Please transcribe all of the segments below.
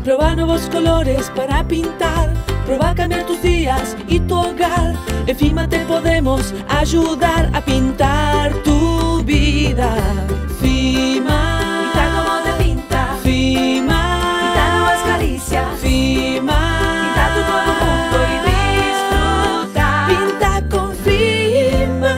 Prueba nuevos colores para pintar. Prueba cambiar tus días y tu hogar. En Fima te podemos ayudar a pintar tu vida. Fima, pinta como te pinta. Fima, pinta nuevas caricias. Fima, pinta tu nuevo mundo y disfruta. Pinta con Fima.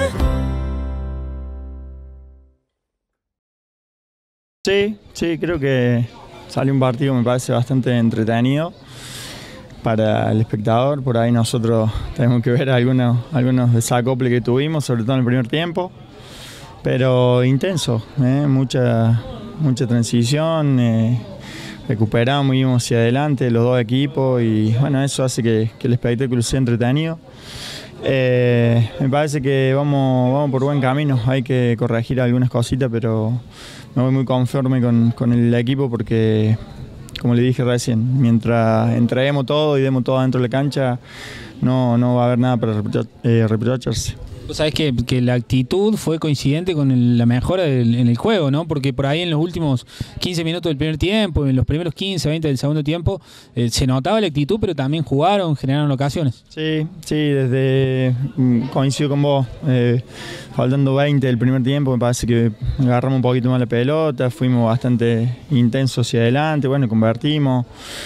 Sí, creo que salió un partido, me parece bastante entretenido para el espectador. Por ahí nosotros tenemos que ver algunos desacoples que tuvimos, sobre todo en el primer tiempo, pero intenso, mucha transición, recuperamos y íbamos hacia adelante los dos equipos y bueno, eso hace que el espectáculo sea entretenido. Me parece que vamos por buen camino, hay que corregir algunas cositas, pero me voy muy conforme con el equipo porque, como le dije recién, mientras entreguemos todo y demos todo dentro de la cancha, no va a haber nada para reprocharse. Vos sabés que la actitud fue coincidente con la mejora en el juego, ¿no? Porque por ahí en los últimos 15 minutos del primer tiempo, en los primeros 15, 20 del segundo tiempo, se notaba la actitud, pero también jugaron, generaron ocasiones. Sí, coincido con vos. Faltando 20 del primer tiempo, me parece que agarramos un poquito más la pelota, fuimos bastante intensos hacia adelante, bueno, convertimos.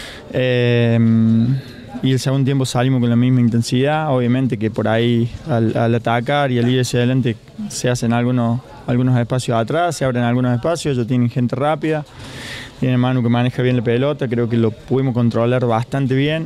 Y el segundo tiempo salimos con la misma intensidad, obviamente que por ahí al atacar y al ir hacia adelante se hacen algunos espacios atrás, se abren algunos espacios, ellos tienen gente rápida, tienen Manu que maneja bien la pelota, creo que lo pudimos controlar bastante bien.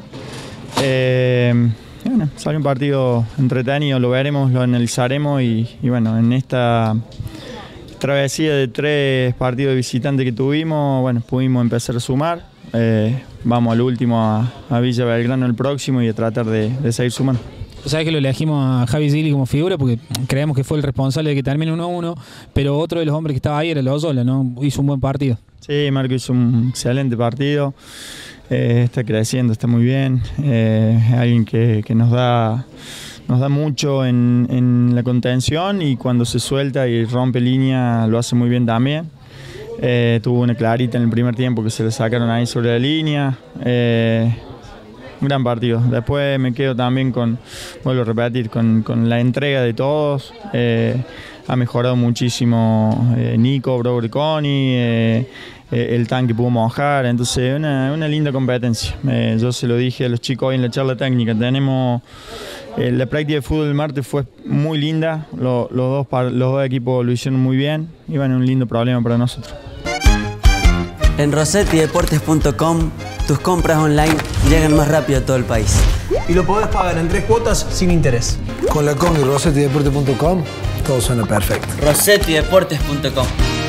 Bueno, salió un partido entretenido, lo veremos, lo analizaremos y bueno, en esta travesía de 3 partidos de visitante que tuvimos, bueno, pudimos empezar a sumar. Vamos al último a Villa Belgrano el próximo y a tratar de seguir sumando. Tú sabes que lo elegimos a Javi Zilli como figura porque creemos que fue el responsable de que termine 1-1, pero otro de los hombres que estaba ahí era Lozola, ¿no? Hizo un buen partido. Sí, Marco hizo un excelente partido, está creciendo, está muy bien, es alguien que nos da mucho en la contención y cuando se suelta y rompe línea lo hace muy bien también. Tuvo una clarita en el primer tiempo que se le sacaron ahí sobre la línea. Un gran partido. Después me quedo también vuelvo a repetir, con la entrega de todos. Ha mejorado muchísimo Nico, Bro Greconi, el tanque pudo mojar, entonces una linda competencia. Yo se lo dije a los chicos hoy en la charla técnica, tenemos la práctica de fútbol del martes fue muy linda, los dos equipos lo hicieron muy bien y bueno, un lindo problema para nosotros. En rossettideportes.com tus compras online llegan más rápido a todo el país. Y lo podés pagar en 3 cuotas sin interés. Con la combi rossettideportes.com todo suena perfecto. rossettideportes.com